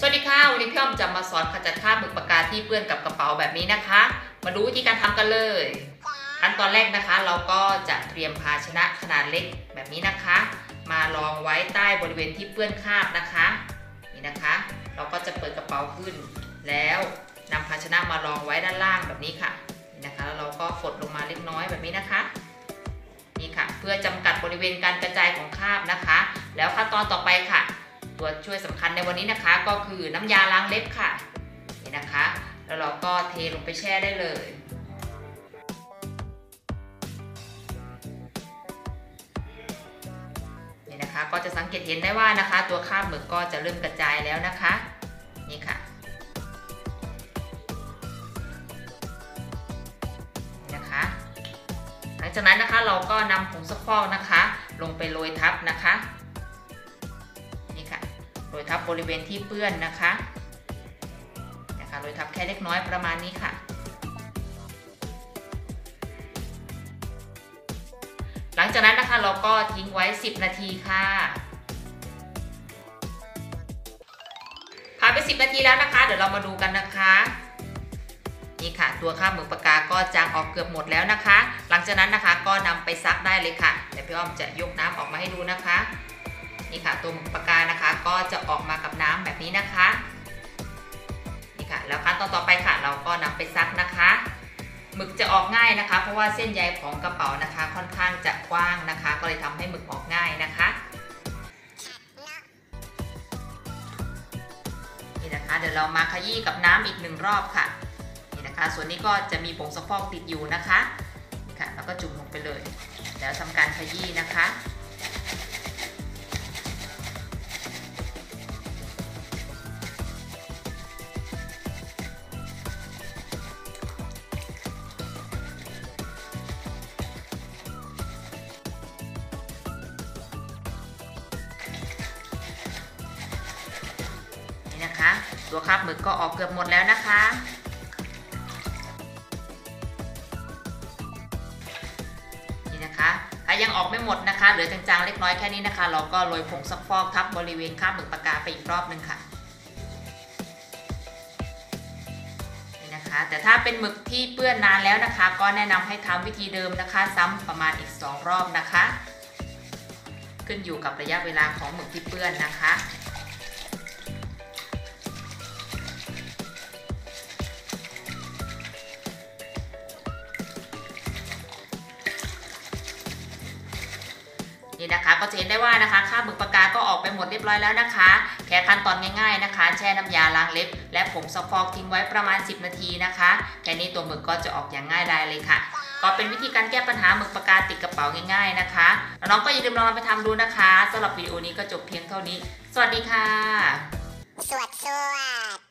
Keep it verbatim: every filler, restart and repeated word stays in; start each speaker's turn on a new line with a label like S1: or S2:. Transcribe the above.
S1: สวัสดีค่ะวันนี้พี่อ้อมจะมาสอนขจัดคราบหมึกปากกาที่เปื้อนกับกระเป๋าแบบนี้นะคะ มาดูวิธีการทำกันเลยขั้นตอนแรกนะคะเราก็จะเตรียมภาชนะขนาดเล็กแบบนี้นะคะ มารองไว้ใต้บริเวณที่เปื้อนคราบนะคะนี่นะคะ เราก็จะเปิดกระเป๋าขึ้น แล้วนำภาชนะมารองไว้ด้านล่างแบบนี้ค่ะนี่นะคะแล้วเราก็กดลงมาเล็กน้อยแบบนี้นะคะนี่ค่ะเพื่อจำกัดบริเวณการกระจายของคราบนะคะ แล้วขั้นตอนต่อไปค่ะตัวช่วยสำคัญในวันนี้นะคะก็คือน้ำยาล้างเล็บค่ะนี่นะคะแล้วเราก็เทลงไปแช่ได้เลยนี่นะคะก็จะสังเกตเห็นได้ว่านะคะตัวคราบหมึกก็จะเริ่มกระจายแล้วนะคะนี่ค่ะนี่นะคะหลังจากนั้นนะคะเราก็นำผงซักฟอกนะคะลงไปโรยทับนะคะโรยทับบริเวณที่เปื้อนนะคะนะคะโรยทับแค่เล็กน้อยประมาณนี้ค่ะหลังจากนั้นนะคะเราก็ทิ้งไว้สิบนาทีค่ะผ่านไปสิบนาทีแล้วนะคะเดี๋ยวเรามาดูกันนะคะนี่ค่ะตัวคราบหมึกปากกาก็จางออกเกือบหมดแล้วนะคะหลังจากนั้นนะคะก็นำไปซักได้เลยค่ะเดี๋ยวพี่อ้อมจะยกน้ำออกมาให้ดูนะคะนี่ค่ะตัวหมึกปากกานะคะก็จะออกมากับน้ำแบบนี้นะคะนี่ค่ะแล้วขั้นตอนต่อไปค่ะเราก็นำไปซักนะคะหมึกจะออกง่ายนะคะเพราะว่าเส้นใยของกระเป๋านะคะค่อนข้างจะกว้างนะคะก็เลยทำให้หมึกออกง่ายนะคะนี่นะคะเดี๋ยวเรามาขยี้กับน้ำอีกหนึ่งรอบค่ะนี่นะคะส่วนนี้ก็จะมีผงซักฟอกติดอยู่นะคะนี่ค่ะแล้วก็จุ่มลงไปเลยแล้วทำการขยี้นะคะนะคะตัวคราบหมึกก็ออกเกือบหมดแล้วนะคะนี่นะคะถ้ายังออกไม่หมดนะคะเหลือจางๆเล็กน้อยแค่นี้นะคะเราก็โรยผงซักฟอกทับบริเวณคราบหมึกปากกาไปอีกรอบหนึ่งค่ะนี่นะคะแต่ถ้าเป็นหมึกที่เปื้อนนานแล้วนะคะก็แนะนำให้ทำวิธีเดิมนะคะซ้ำประมาณอีกสองรอบนะคะขึ้นอยู่กับระยะเวลาของหมึกที่เปื้อนนะคะนี่นะคะก็จะเห็นได้ว่านะคะคราบหมึกปากกาก็ออกไปหมดเรียบร้อยแล้วนะคะแค่ขั้นตอนง่ายๆนะคะแช่น้ำยาล้างเล็บและผงซักฟอกทิ้งไว้ประมาณสิบนาทีนะคะแค่นี้ตัวหมึกก็จะออกอย่างง่ายดายเลยค่ะก็เป็นวิธีการแก้ปัญหาหมึกปากกาติดกระเป๋าง่ายๆนะคะน้องๆก็อย่าลืมลองไปทำดูนะคะสำหรับวิดีโอนี้ก็จบเพียงเท่านี้สวัสดีค่ะ
S2: สวัสดี